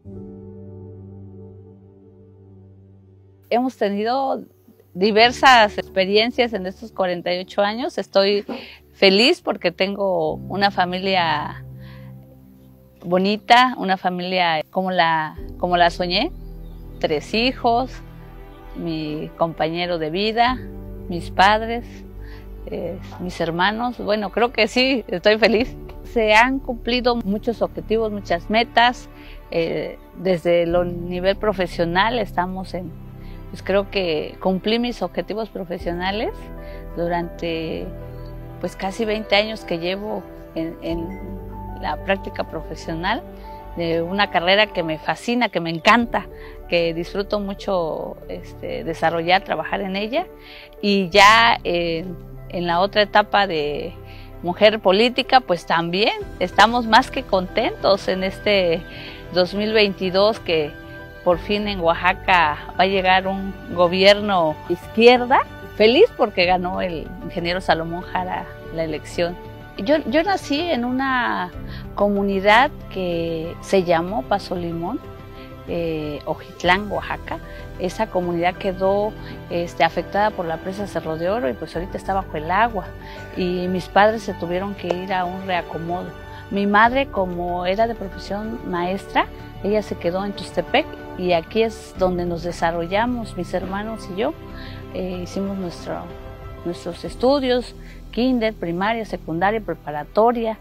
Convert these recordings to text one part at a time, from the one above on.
Hemos tenido diversas experiencias en estos 48 años. Estoy feliz porque tengo una familia bonita, una familia como la soñé. 3 hijos, mi compañero de vida, mis padres, mis hermanos. Bueno, creo que sí, estoy feliz. Se han cumplido muchos objetivos, muchas metas. Desde el nivel profesional estamos pues creo que cumplí mis objetivos profesionales durante pues casi 20 años que llevo en la práctica profesional de una carrera que me fascina, que me encanta, que disfruto mucho desarrollar, trabajar en ella. Y ya en la otra etapa de mujer política, pues también estamos más que contentos en este 2022 que por fin en Oaxaca va a llegar un gobierno izquierda. Feliz porque ganó el ingeniero Salomón Jara la elección. Yo nací en una comunidad que se llamó Paso Limón, Ojitlán, Oaxaca. Esa comunidad quedó afectada por la presa Cerro de Oro y pues ahorita está bajo el agua. Y mis padres se tuvieron que ir a un reacomodo. Mi madre, como era de profesión maestra, ella se quedó en Tuxtepec y aquí es donde nos desarrollamos, mis hermanos y yo. Hicimos nuestros estudios, kinder, primaria, secundaria, preparatoria,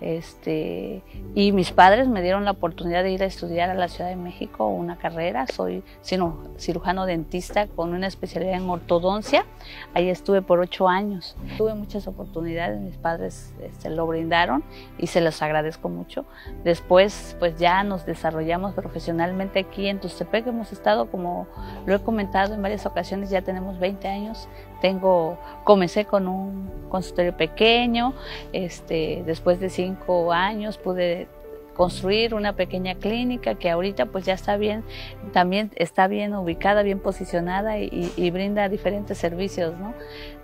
y mis padres me dieron la oportunidad de ir a estudiar a la Ciudad de México una carrera. Soy cirujano dentista con una especialidad en ortodoncia. Ahí estuve por 8 años. Tuve muchas oportunidades, mis padres lo brindaron y se los agradezco mucho. Después pues ya nos desarrollamos profesionalmente aquí en Tuxtepec. Hemos estado, como lo he comentado en varias ocasiones, ya tenemos 20 años. Comencé con un consultorio pequeño, después de 5 años pude construir una pequeña clínica que ahorita pues ya está bien, también está bien ubicada, bien posicionada y brinda diferentes servicios, ¿no?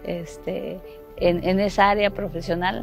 En esa área profesional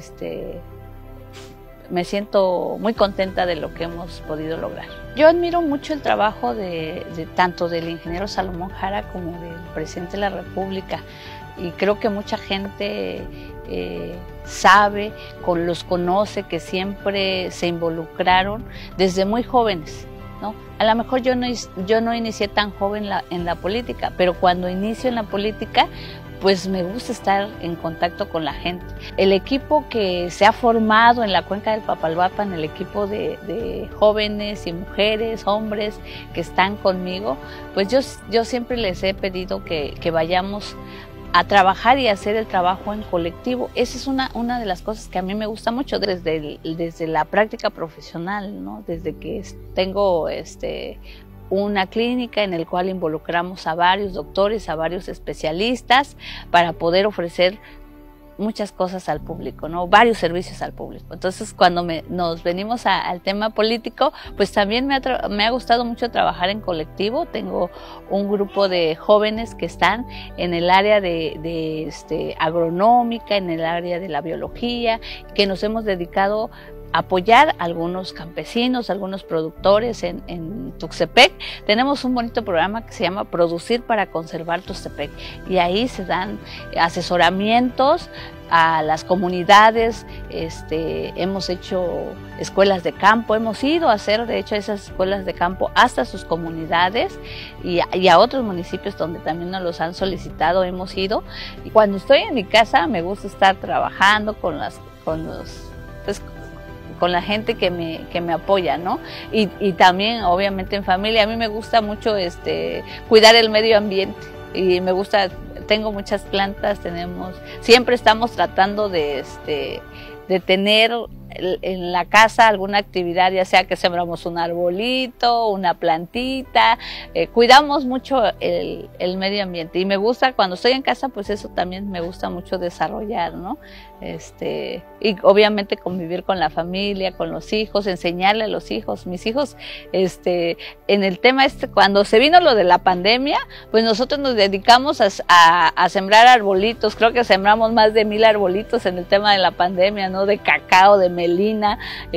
me siento muy contenta de lo que hemos podido lograr. Yo admiro mucho el trabajo tanto del ingeniero Salomón Jara como del presidente de la República, y creo que mucha gente sabe, los conoce, que siempre se involucraron desde muy jóvenes, ¿no? A lo mejor yo no inicié tan joven en la política, pero cuando inicio en la política, pues me gusta estar en contacto con la gente. El equipo que se ha formado en la cuenca del Papalhuapan, el equipo de jóvenes y mujeres, hombres que están conmigo, pues yo siempre les he pedido que vayamos a trabajar y hacer el trabajo en colectivo. Esa es una de las cosas que a mí me gusta mucho desde la práctica profesional, ¿no? Desde que tengo una clínica en el cual involucramos a varios doctores, a varios especialistas para poder ofrecer muchas cosas al público, ¿no? Varios servicios al público. Entonces, cuando nos venimos al tema político, pues también me ha gustado mucho trabajar en colectivo. Tengo un grupo de jóvenes que están en el área de agronómica, en el área de la biología, que nos hemos dedicado apoyar a algunos campesinos, algunos productores en Tuxtepec. Tenemos un bonito programa que se llama Producir para Conservar Tuxtepec, y ahí se dan asesoramientos a las comunidades. Hemos hecho escuelas de campo, hemos ido a hacer de hecho esas escuelas de campo hasta sus comunidades y a otros municipios donde también nos los han solicitado, hemos ido. Y cuando estoy en mi casa me gusta estar trabajando con la gente que me apoya, ¿no? Y también, obviamente, en familia. A mí me gusta mucho cuidar el medio ambiente y me gusta, tengo muchas plantas, siempre estamos tratando de tener en la casa alguna actividad, ya sea que sembramos un arbolito, una plantita, cuidamos mucho el medio ambiente, y me gusta cuando estoy en casa, pues eso también me gusta mucho desarrollar, ¿no? y obviamente convivir con la familia, con los hijos, enseñarle a los hijos. Mis hijos, en el tema cuando se vino lo de la pandemia, pues nosotros nos dedicamos a sembrar arbolitos. Creo que sembramos más de 1000 arbolitos en el tema de la pandemia, ¿no? De cacao, de melina,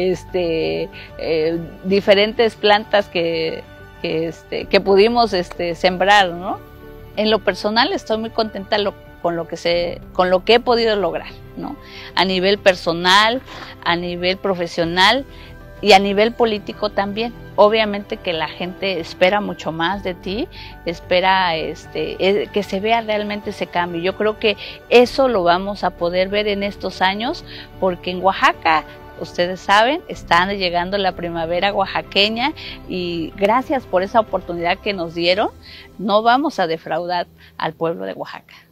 diferentes plantas que pudimos sembrar, ¿no? En lo personal estoy muy contenta con lo que he podido lograr, ¿no? A nivel personal, a nivel profesional y a nivel político también. Obviamente que la gente espera mucho más de ti, espera que se vea realmente ese cambio. Yo creo que eso lo vamos a poder ver en estos años, porque en Oaxaca, ustedes saben, está llegando la primavera oaxaqueña y gracias por esa oportunidad que nos dieron, no vamos a defraudar al pueblo de Oaxaca.